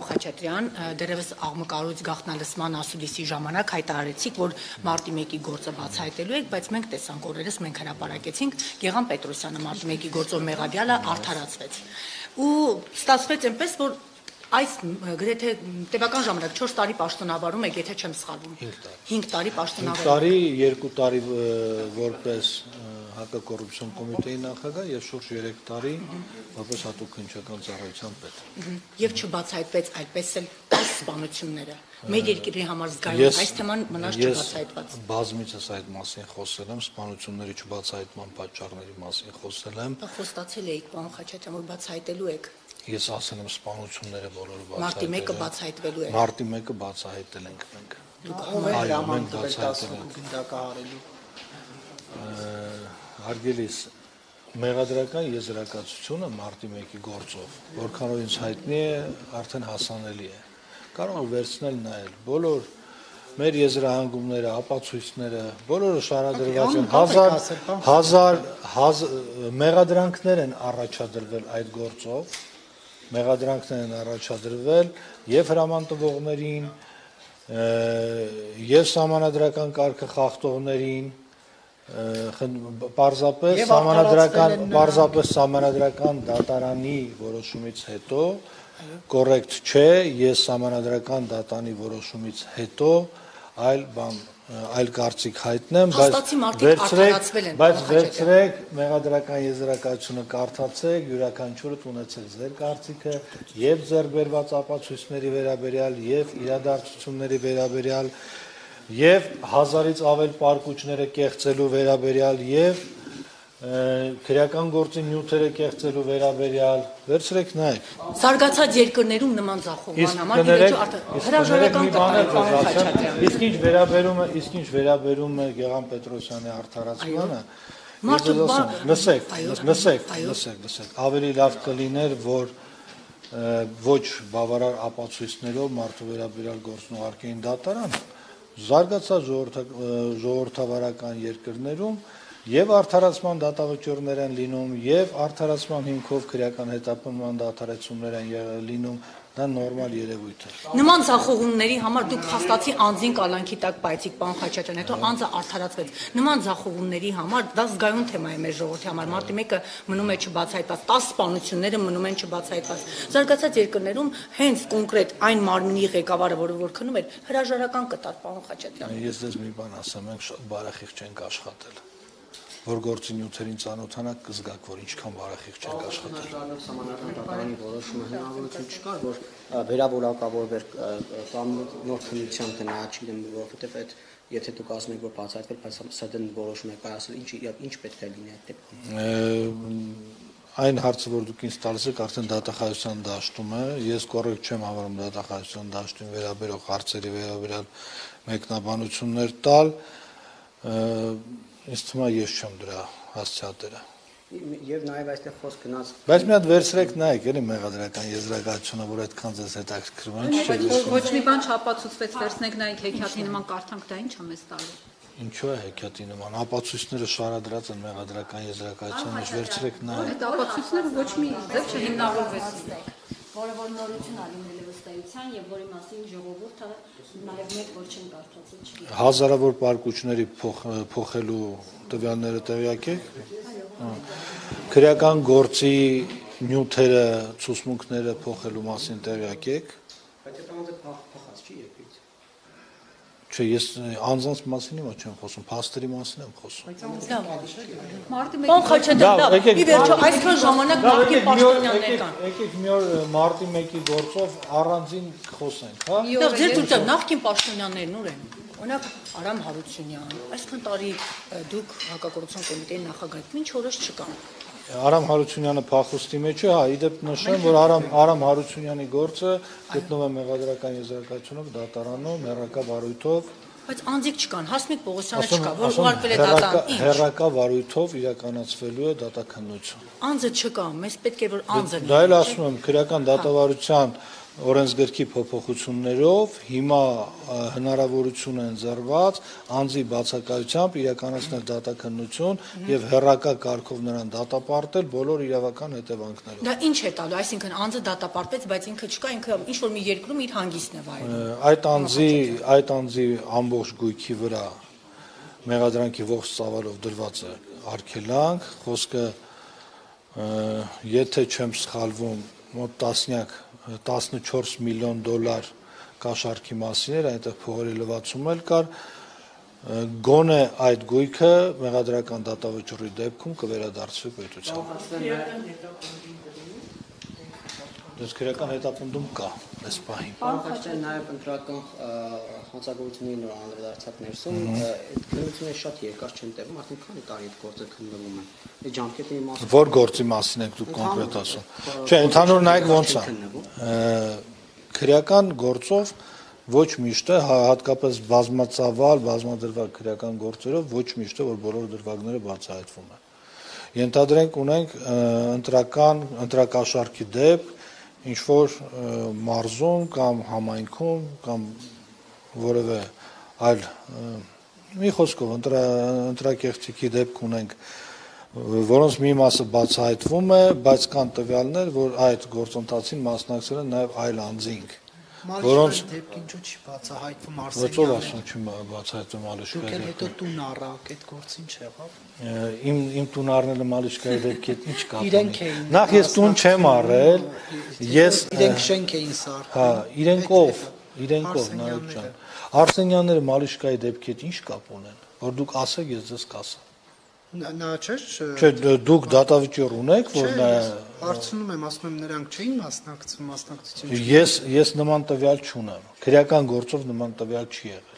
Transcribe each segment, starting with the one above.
Խաչատրյան, դերևս աղմկարույց գաղտնալսման ասուլիսի ժամանակ հայտարարեցիք, որ մարտի 1-ի գործը բացահայտելու եք, բայց մենք տեսանք օրերս մենք հրապարակեցինք Գեղամ Պետրոսյանը մարտի 1-ի գործով մեղադրյալը արդարացվեց։ Ու ստացվեց այնպես, որ այս գրեթե տևական ժամանակ 4 տարի պաշտոնավարում եք, եթե չեմ սխալվում։ 5 տարի պաշտոնավարում։ 2 տարի որպես հակակոռուպցիոն կոմիտեի նախագահ եւ շուրջ 3 տարի որպես հատուկ քննչական ծառայության պետ։ Եվ չբացահայտվեց այդպես էլ 10 սպանությունները։ Մեր երկրի համար զգայուն այս թեման մնաց չբացահայտված։ Բազմիցս այդ մասին խոսել եմ, սպանությունների չբացահայտման պատճառների մասին խոսել եմ։ Խոստացել եք, պարոն Խաչատրյան, որ բացահայտելու եք։ Ես ասել եմ սպանությունները բոլորը Մարտի 1-ը բացահայտվելու է։ Մարտի 1-ը բացահայտել ենք մենք։ Այո, մենք բացահայտել ենք։ Հարգելիս, մեղադրական եզրակացությունը մարտի 1-ի գործով, որքանով ինձ հայտնի է, արդեն հասանելի է։ Կարող եմ վերցնել նայել բոլոր մեր եզրահանգումները, ապացույցները, բոլորը շարադրված են, մեղադրանքներ են առաջադրվել այդ գործով, մեղադրանքներ են առաջադրվել եւ հրաման տվողներին, եւ սահմանադրական կարգը խախտողներին, պարզապես սահմանադրական դատարանի որոշումից հետո կոռեկտ չէ, ես սահմանադրական դատարանի որոշումից հետո այլ կարծիք հայտնեմ, բայց վերցրեք մեղադրական եզրակացությունը կարդացեք, յուրաքանչյուրդ ունեցեք ձեր կարծիքը եւ ձեռք բերված ապացույցների վերաբերյալ եւ իրադարձությունների վերաբերյալ եւ 1000-ից ավել պարկուճները կեղծելու վերաբերյալ եւ քրեական գործի նյութերը կեղծելու վերաբերյալ վերցրեք նայեք Զարգացած երկրներում նման ձախողման համար հրաժարական կատարել իսկ ինչ վերաբերում է Գեղամ Պետրոսյանի արդարացմանը լսեք ավելի լավ կլիներ որ ոչ բավարար ապացույցներով մարդու վերաբերյալ գործնողարկեին դատարան զարգացած ժողովրդավարական երկրներում եւ արդարացման դատավճիռներ են լինում եւ արդարացման հիմքով քրեական հետապնդման դատարեցումներ են լինում դա նորմալ երևույթ է Նման ձախողումների համար դուք փաստացի անձին կալանքի տակ պայեցիք պարոն Խաչատրյան հետո անձը արդարացվեց նման ձախողումների համար դա զգայուն թեմա է մեր ժողովրդի համար մարտի 1-ը մնում է չբացահայտված 10 սպանությունները մնում են չբացահայտված զարգացած երկրներում հենց կոնկրետ այն մարմնի ղեկավարը որ քնում էր հրաժարական կտար պարոն Խաչատրյան Ես դες մի բան ասեմ մենք շատ բարեխիղճ ենք աշխատել որ գործի նյութերին ծանոթանաք կզգաք, որ ինչքան բարեխիղճ չենք աշխատել։ Սահմանադրական դատարանի որոշումը հնարավորություն չկար, որ վերավորակավորվեր կամ նոր քննության գնահատի դեմ, որովհետև այդ եթե դուք ասում եք, որ բացահայտվել, բայց սա դեն որոշում եք կայացել, ինչ պետք է լինի այդ դեպքում։ Այն հարցը, որ դուք ինձ տալիս եք, արդեն դատախազության դաշտում է, ես կոռեկտ չեմ համարում դատախազության դաշտին վերաբերող հարցերի վերաբերյալ մեկնաբանություններ տալ, Ինձ թվում է ես չեմ դրա հասցեատերը։ Եվ նաև այստեղ խոսք գնաց։ Բայց մի հատ վերցրեք նայեք, էլի մեղադրական եզրակացությունը, որ այդքան ձեզ հետաքրքրում է, Բայց ոչ մի բան չապացուցվեց, վերցնեք նայեք հեքիաթի նման կարդանք, դա ինչ է մեզ տալու։ Ինչու է հեքիաթի նման, ապացույցները շարադրած են մեղադրական եզրակացության մեջ, վերցրեք նայեք։ Այդ ապացույցները ոչ մի ձև չհիմնավորվեցին։ Որը որ նորություն ալինել է վստահության եւ որի մասին ժողովուրդը նաեւ մեկ որ չեն կարդացել չի։ Հազարավոր պարկուճների փոխելու տվյալները տեղյակ եք։ Քրեական գործի նյութերը, ցուցմունքները փոխելու մասին տեղյակ եք։ Բայց այդ անձը փոխած չի երկրից։ Չէ, ես անձանց մասին ոչ չեմ խոսում, փաստերի մասին եմ խոսում։ Պարոն Խաչատրյան, ի վերջո այսքան ժամանակ նախկին պաշտոնյաներ կան։ Եկեք մի օր մարտի 1-ի գործով առանձին խոսենք, հա։ Ձեր դուք նախկին պաշտոնյաներն ուր են։ Օրինակ Արամ Հարությունյան, այսքան տարի դուք հակակոռուպցիոն կոմիտեի նախագահ եք, ինչ օրս չկան։ Արամ Հարությունյանը փախուստի մեջ է, հա, իդեպ նշեմ, որ Արամ Հարությունյանի գործը գտնվում է մեղադրական եզրակացությունով դատարանում, հերրակա վարույթով։ Բայց անձիկ չկան, Հասմիկ Պողոսյանը չկա, որ ուղարկվել է դատարան։ Հերրակա վարույթով իրականացվելու է դատաքննություն։ Անձը չկա, մեզ պետք է որ անձը լինի։ Դա էլ ասում եմ, քրեական դատավարության օրենսգրքի փոփոխություններով հիմա հնարավորություն են ընձեռված անձի բացակայությամբ իրականացնել դատաքննություն եւ հեռակա կարգով նրան դատապարտել բոլոր իրավական հետևանքներով։ Դա ինչ է տալու, այսինքն անձը դատապարտվեց, բայց ինքը չկա, ինքը ինչ որ մի երկրում իր հանգիստն է վայելում։ Այդ անձի ամբողջ գույքի վրա մեղադրանքի ողջ ծավալով դրված է արգելանք, խոսքը եթե չեմ սխալվում մոտ 14 միլիոն դոլար կաշառքի մասին էր, այնտեղ փողերի լվացում էլ կար, գոնե այդ գույքը մեղադրական դատավճռի դեպքում կվերադարձվի պետության։ Դες քրեական հետապնդում կա այս պահին։ Պարոն նաև ընտրական հանցագործությունների նոր անդրադարձակ ներսում այդ քննությունները շատ երկար չեն տևում, արդեն քանի տարի այդ գործը քննվում է։ Այդ ժամկետի մասին Որ գործի մասին եք դուք կոնկրետ ասում։ Չէ, ընդհանուր նայեք ոնց է։ Քրեական գործով ոչ միշտ է, հատկապես բազմածավալ, բազմադրվակ քրեական գործերով ոչ միշտ է, որ բոլոր դրվագները բացահայտվում են։ Ենթադրենք ունենք ընտրակաշառքի դեպք ինչ որ մարզում կամ համայնքում կամ որևէ այլ մի խոսքով ընտրակեղծիքի դեպք ունենք, որոնց մի մասը բացահայտվում է, բայց կան տվյալներ, որ այդ գործընթացին մասնակցել են նաև այլ անձինք, որոնց դեպք ինչու չի բացահայտվում Ոչով Արսենյանը։ ասում չի բացահայտվում Դուք Ալիշկայի էլ հետո դեպքը։ տուն առաք, այդ գործին չեղավ։ Իմ տուն առնելը Ալիշկայի դեպքի հետ ինչ կապ Իրենք ունի։ էին Նախ ես տուն չեմ առել, ես իրենք շենք էին սարքում։ հա, իրենքով նայեք ջան։ Արսենյանները Ալիշկայի դեպքի հետ ինչ կապ ունեն, որ դուք ասեք, ես ձեզ կասեմ։ Նա չէ։ Չէ, դուք դատավճիռ ունեք, որ նա Հարցնում եմ, ասում եմ նրանք չէին մասնակցություն։ ես նման տվյալ չունեմ։ Քրեական գործով նման տվյալ չի եղել։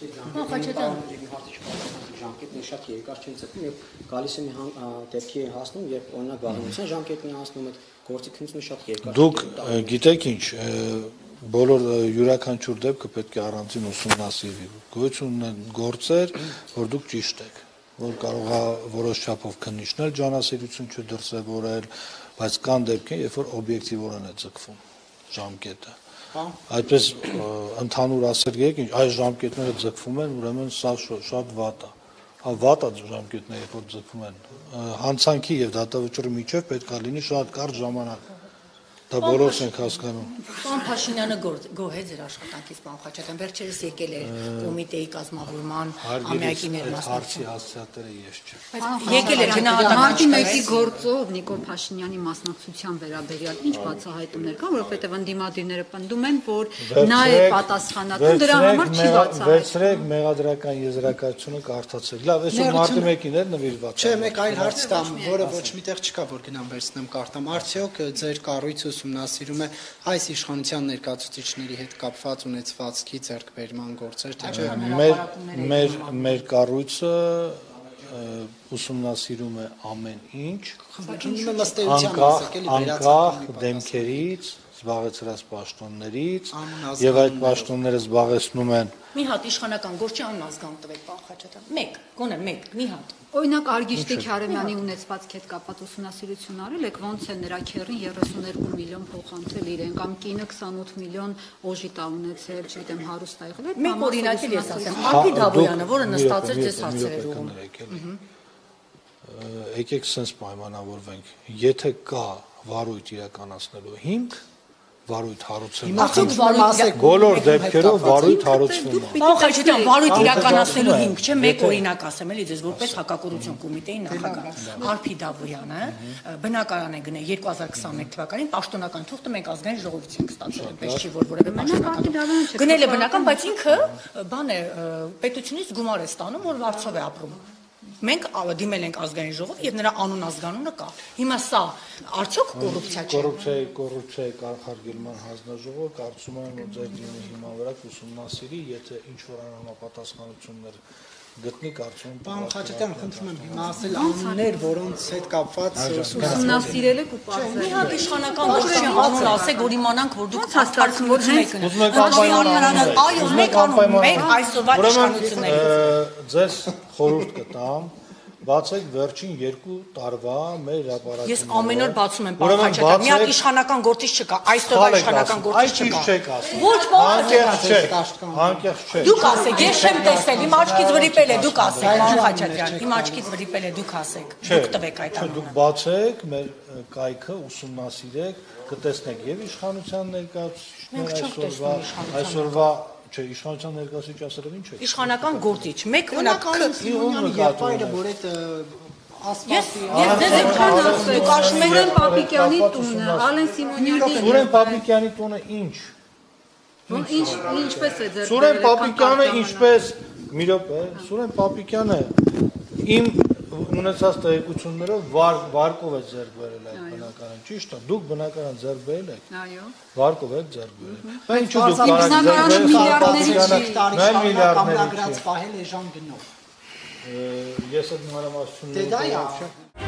ժամկետն շատ երկար չեն ծրվում եւ գալիս է մի դեպքի հասնում եւ օրինակ բաղանության ժամկետն հասնում այդ գործի քննությունը շատ երկար։ Դուք գիտեք ինչ, բոլոր յուրաքանչյուր դեպքը պետք է առանձին ուսումնասիրվի։ Գոյություն ունեն գործեր, որ դուք ճիշտ եք, որ կարող է որոշ չափով քննիչնել ջանասիրություն չդրսևորել, բայց կան դեպքեր, երբ որ օբյեկտիվորեն է ձգվում ժամկետը։ Այդպես ընդհանուր ասել եք, այս ժամկետները ձգվում են, ուրեմն սա շատ վատ է։ Վատ է ժամկետները, երբ որ ձգվում են։ Հանցանքի եւ դատավճռի միջեւ պետք է լինի շատ կարճ ժամանակ։ Դա բոլորս ենք հասկանում։ Պարոն Փաշինյանը գոհ է ձեր աշխատանքից, պարոն Խաչատրյան, վերջերս եկել էր կոմիտեի կազմավորման ամյակի Հարցի հասցեատերը ես չեմ։ եկել էր գնահատական Մարտի 1-ի գործով Նիկոլ Փաշինյանի մասնակցության վերաբերյալ ինչ բացահայտումներ կան, որովհետև ընդդիմադիրները պնդում են, որ նա է պատասխանատուն, դրա համար չի բացահայտում։ Վերցրեք մեղադրական եզրակացությունը կարդացեք։ Լավ, այսօր մարտի 1-ին էր նվիրված։ Չէ, մեկ այլ հարց տամ, որը ոչ միտեղ չկա, որ գնամ վերցնեմ կարդամ։ Արդյոք ձեր կառույցը ուսումնասիրում է այս իշխանության ներկայացուցիչների հետ կապված ունեցվածքի ձեռքբերման գործեր, թե չէ։ Մեր կառույցը ուսումնասիրում է ամեն ինչ, անկախ դեմքերից, զբաղեցրած պաշտոններից, եւ այդ պաշտոնները զբաղեցնում են։ Մի հատ իշխանական գործի անազգան տվեք, պարոն Խաչատրյան։ Մեկ, գոնե մեկ, մի հատ։ Օրինակ Արգիշ Քարամյանի ունեցվածքի հետ կապված ուսումնասիրություն արել եք, ոնց է նրա քեռին 32 միլիոն փոխանցել իրեն, կամ կինը 28 միլիոն օժիտ ունեցել, չգիտեմ, հարուստ ա եղել։ Մեկ օրինակ էլ ես ասեմ, Ալբի Դավոյանը, որը նստած էր ձեզ հարցեր էր ուղղում։ Եկեք sense պայմանավորվենք, եթե կա վարույթ իրականացնելու հիմք, վարույթ հարուցելու բոլոր դեպքերով վարույթ հարուցվում է։ Պարոն Խաչատրյան, վարույթ իրականացնելու հիմք չէ, մեկ օրինակ ասեմ էլի ձեզ որպես հակակոռուպցիոն կոմիտեի նախագահ Ալբի Դավոյանը բնակարան է գնել 2021 թվականին, պաշտոնական թուղթը մենք ազգային ժողովից ենք ստացել, այնպես չի որ որևէ պաշտոնական գնել է բնական, բայց ինքը բան է պետությունից գումար է ստանում, որ վարձով է ապրում։ Մենք դիմել ենք ազգային ժողով եւ նրա անուն ազգանունը կա։ Հիմա սա արդյոք կոռուպցիա չէ։ Կոռուպցիայի կանխարգելման հանձնաժողովը կարծում եմ, որ ձեր դիմի հիմա վրա ուսումնասիրի, եթե ինչ որ անհամապատասխանություններ գտնի, կարծում եմ։ Պարոն Խաչատրյան, խնդրում եմ հիմա ասել անուններ, որոնց հետ կապված ուսումնասիրել եք ու պատասխանել։ Մի հատ իշխանական գործի անուն ասեք, որ իմանանք, որ դուք հաստատություններ եք գնել։ Այո, մեկ անուն, մեկ այսօրվա իշխանություններից։ Ձեզ խորհուրդ կտամ, բացեք վերջին 2 տարվա մեր հրապարակումները։ Ես ամեն օր բացում եմ, պարոն Խաչատրյան, միակ իշխանական գործիչ չկա, այսօրվա իշխանական գործիչ չկա։ Ոչ Անկեղծ չէ։ Դուք ասեք, ես չեմ տեսել, իմ աչքից վրիպել է, դուք ասեք, պարոն Խաչատրյան, իմ աչքից վրիպել է, դուք ասեք, դուք տվեք այդ Դուք անունը։ բացեք մեր կայքը, ուսումնասիրեք, կտեսնեք եւ իշխանության ներկայացուցիչներ այսօրվա չէ, իշխանության ներկայացուցիչ ասելով ինչ է։ Իշխանական գործիչ, մեկ մնաք Սիմոնյանի եղբայրը, որ այդ ասֆալտի Ես դες եք ասել, դուք աշխում եք Սուրեն Պապիկյանի տունը, Ալեն Սիմոնյանի Սուրեն Պապիկյանի տունը ինչ։ ինչպես է ձեր Սուրեն Պապիկյանը ինչպես մի րոպե, Սուրեն Պապիկյանը իմ ունեցած տեղեկություններով վարկով է ձեռք բերել այդ բնակարան, ճիշտ է, դուք բնակարան ձեռք բերել եք։ Այո։ Վարկով եք ձեռք բերել։ Բայց ինչու դուք Բնակարանը միլիարդների կամնագրած պահել էժան գնով։ Ես այդ մանրամասնությունները